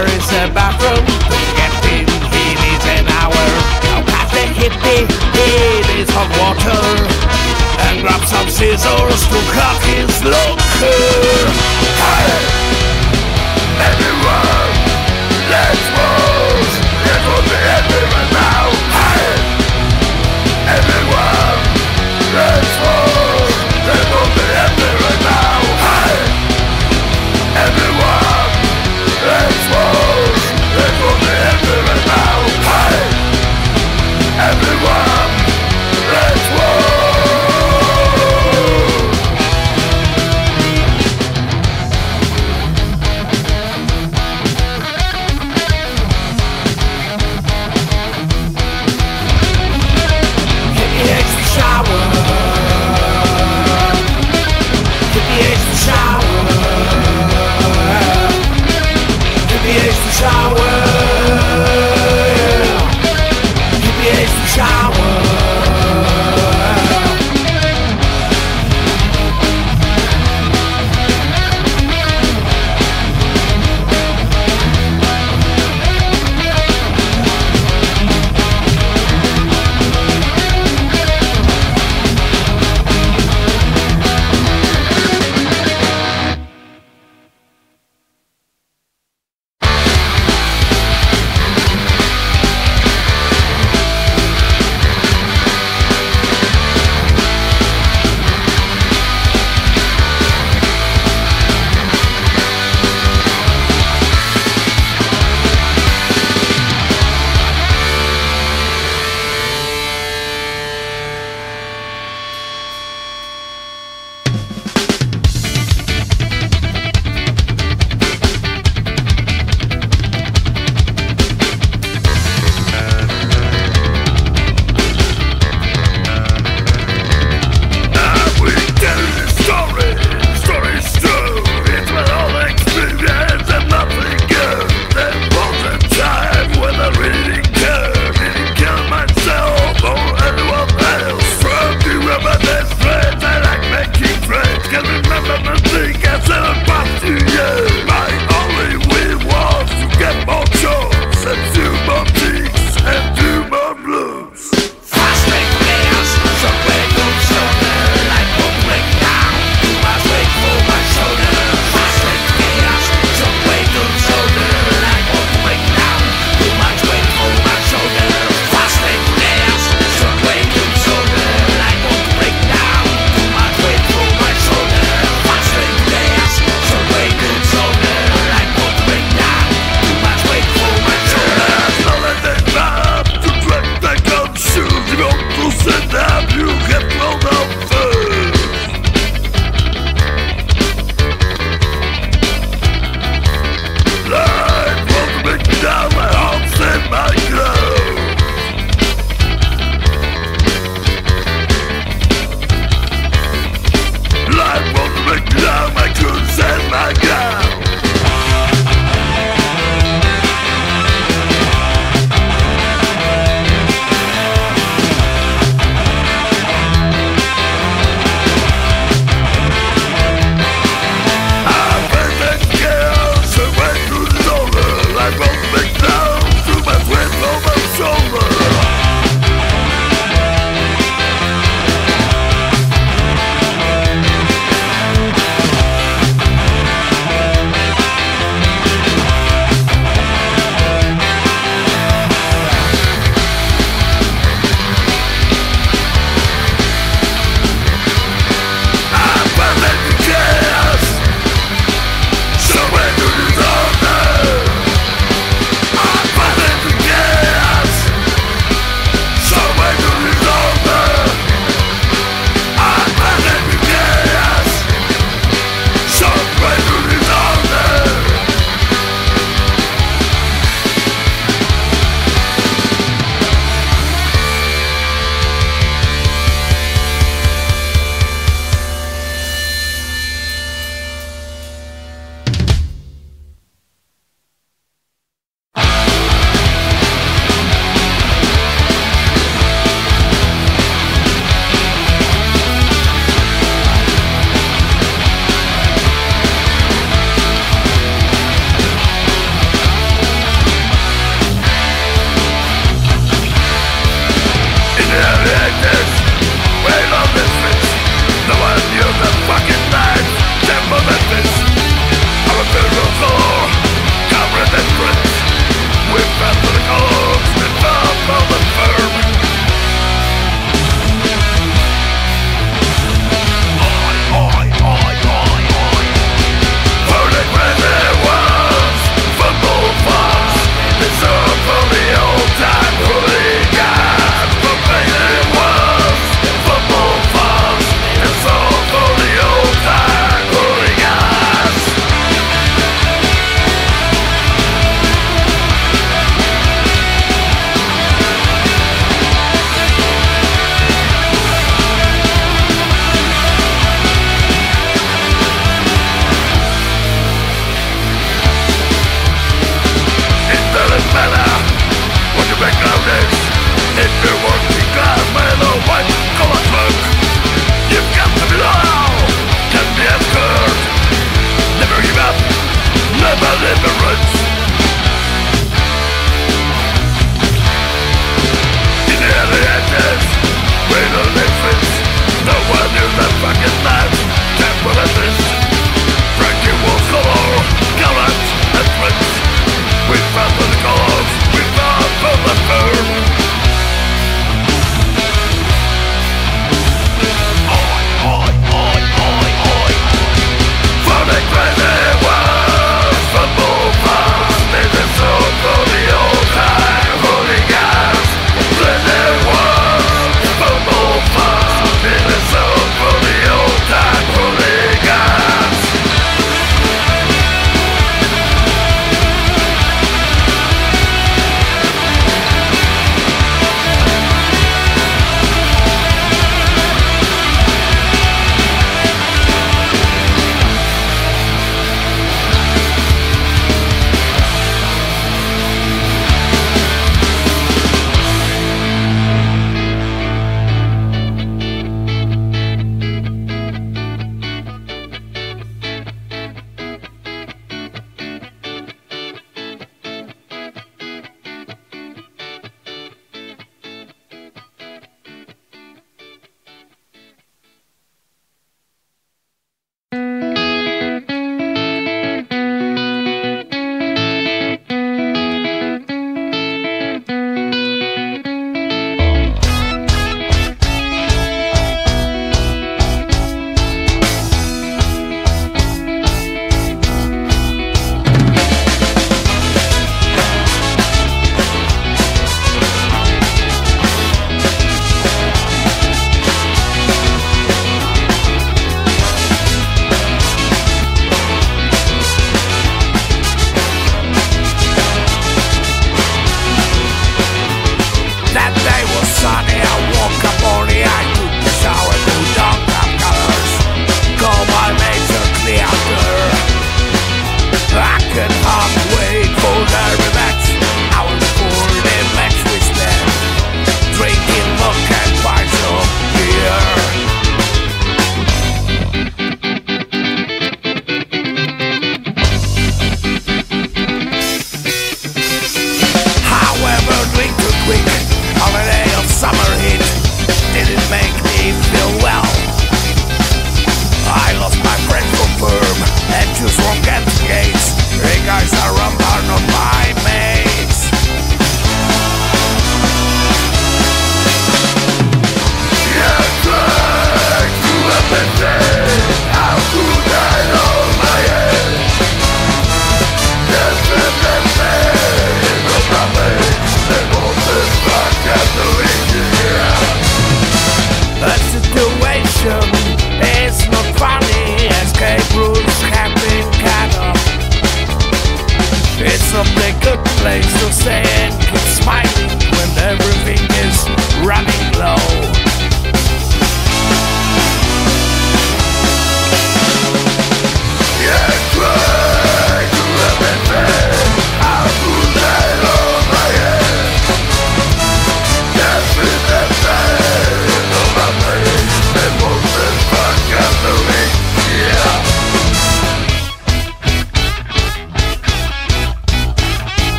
where is the bathroom? To get in, he needs an hour. Now pass the hippie, he needs hot water, and grab some scissors to cut his locker. Hey! Everyone, let's move! It will be everyone now! Hey! Everyone, let's move! It will be everyone now! Hey! Everyone, let's move! It will be everyone now! Hey! Everyone, let's move!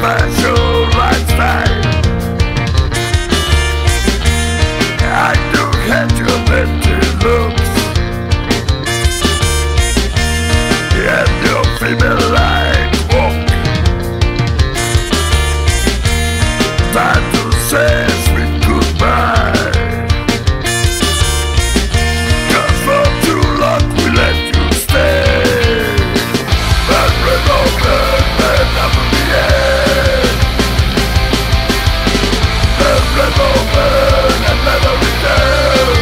special lifestyle. I don't have your empty looks and your female-like walk. Time to say sweet goodbye, 'cause for too long we let you stay. And remember that never the end. And remember and never return.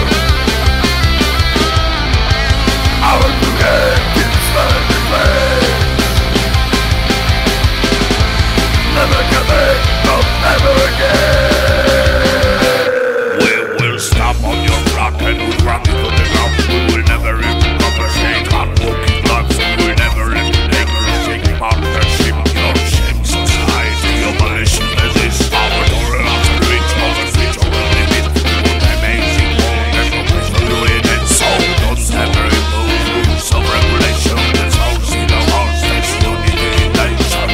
Our good head keeps finding place. Never come back, no, never again. We will stop on your block and we'll run you to the ground. We will never recover, shake hard walking blocks. We will never let you take your shaky partnership. Your shame society, your maliciousness is our door after reach, over switch, over limit. What amazing world, there's no place to do it. And so don't ever impose rules of regulation. That's how see the hearts, that's unity in nation.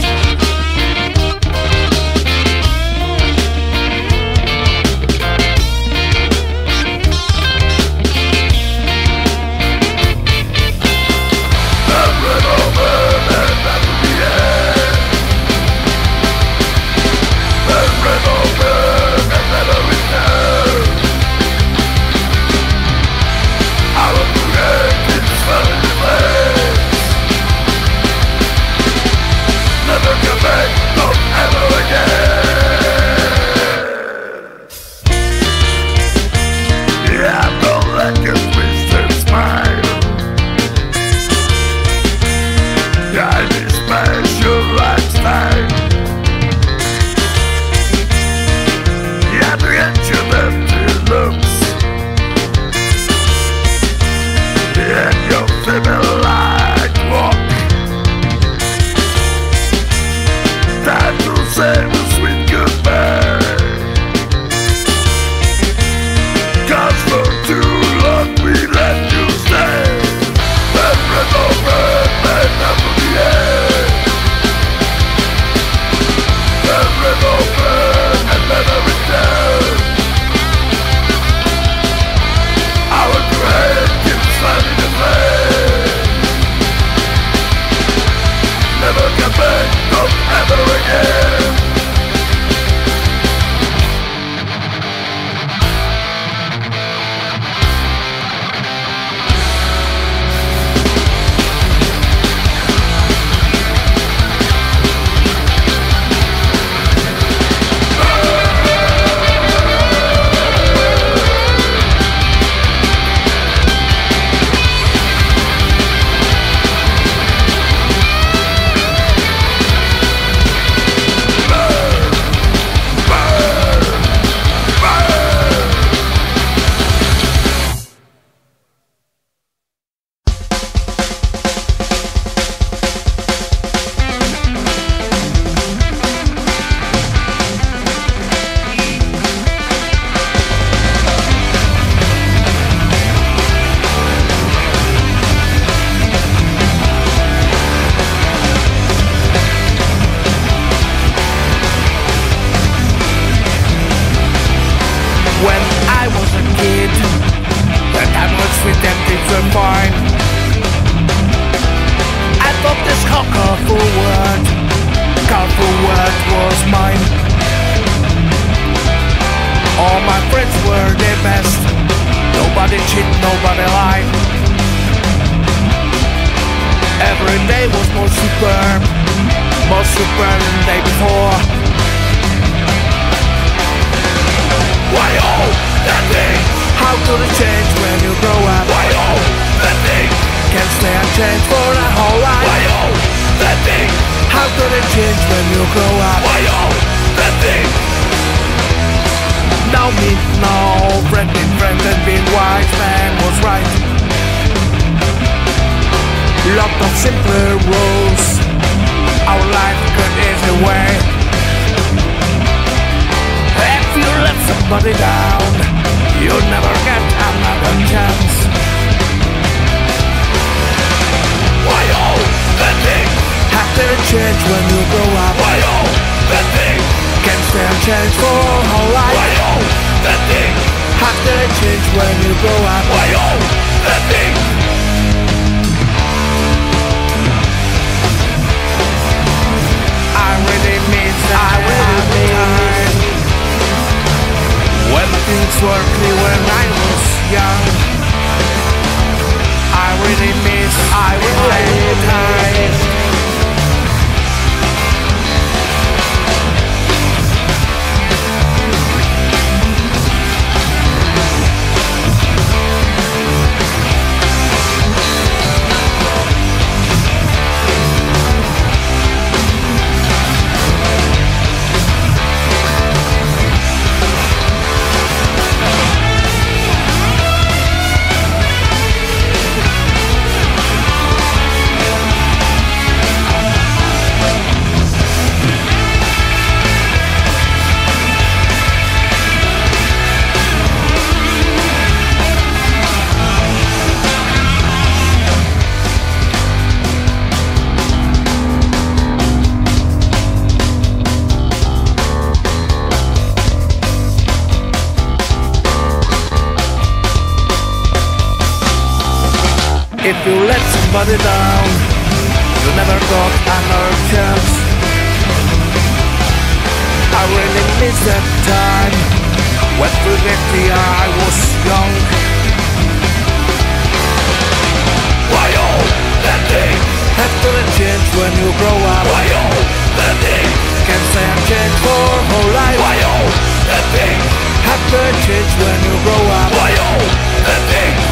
Nobody lied. Every day was more superb than the day before. Why all that thing? How could it change when you grow up? Why all that thing? Can't stay unchanged for a whole life. Why all that thing? How could it change when you grow up? Why all that thing? Now me, no friend been friend and being wise man was right. Lot of simpler rules, our life could easy way. If you let somebody down, you'll never get another chance. Why all that thing? How did it change when you grow up? Why all when you grow up. Why all the things? I really miss that time when things were clear when I was young. I really miss my time. If you let somebody down, you never got another chance. I really miss that time when forgetting I was young. Why all that thing? Have to change when you grow up. Why all that thing? Can't say I'm changed for whole life. Why all that thing? Have to change when you grow up. Why all that thing?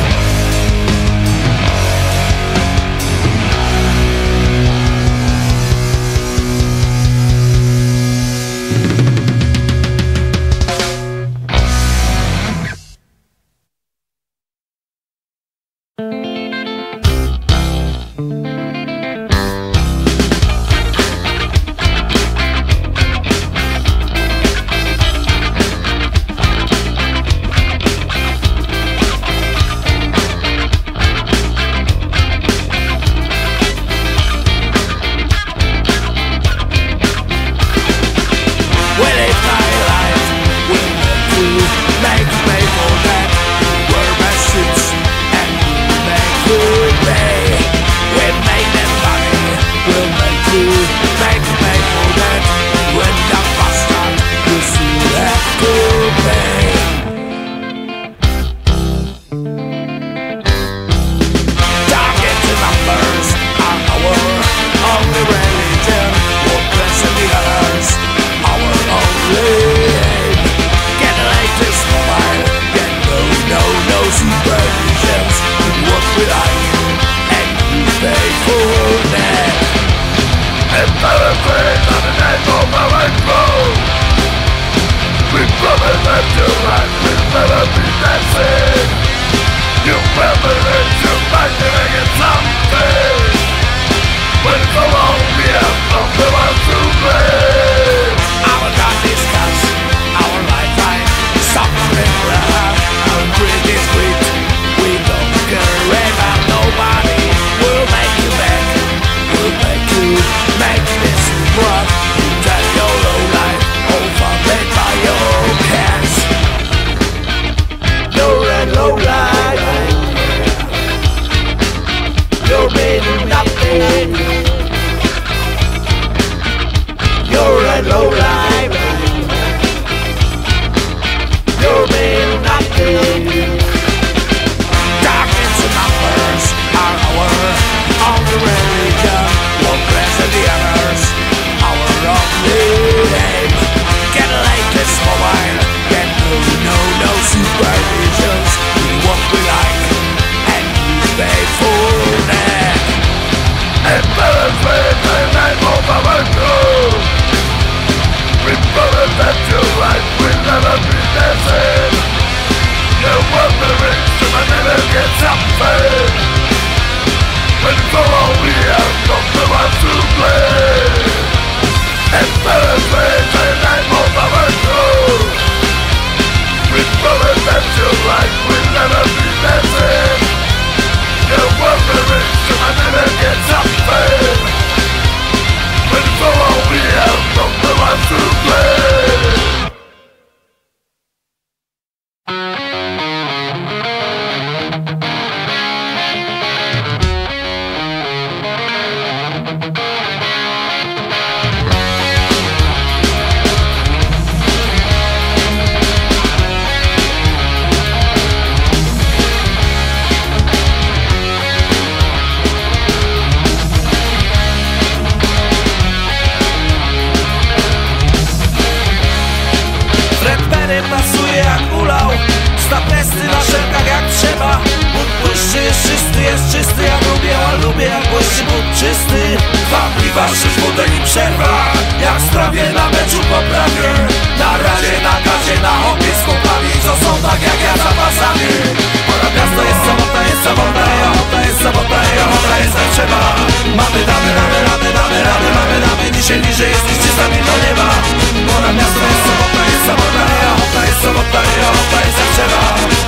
czystami do nieba. Pora miasto, jest sobota, jest sobota, jest jak trzeba.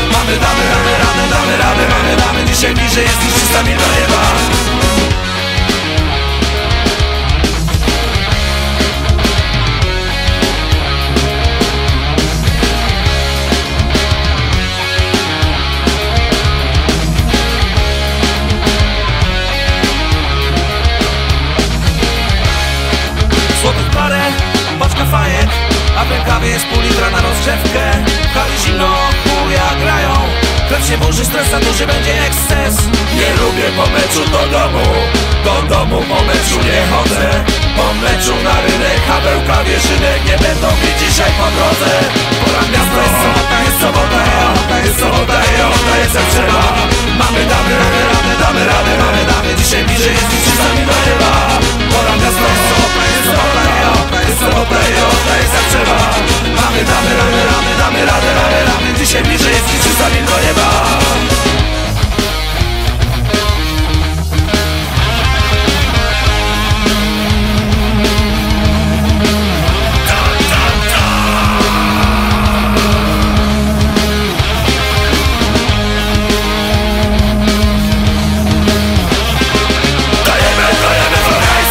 Mamy dzisiaj bliżej, jest niż czystami do nieba. Złotych parę, paczka fajek, a w rękawie jest pół litra na rozgrzewkę. W hali zimno, chuja grają, krew się burzy, stres za duży będzie eksces. Nie lubię po meczu do domu po meczu nie chodzę. Po meczu na rynek, habełka, wierzynek nie będą mi dzisiaj po drodze. Pora miasto, jest sobota, jest jak trzeba. Damy radę, dzisiaj bliżej jest niż czystami do nieba. Pora miasto, jest sobota, jest jak trzeba. Damy radę, dzisiaj bliżej jest niż czystami do nieba. Dajemy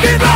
Give up.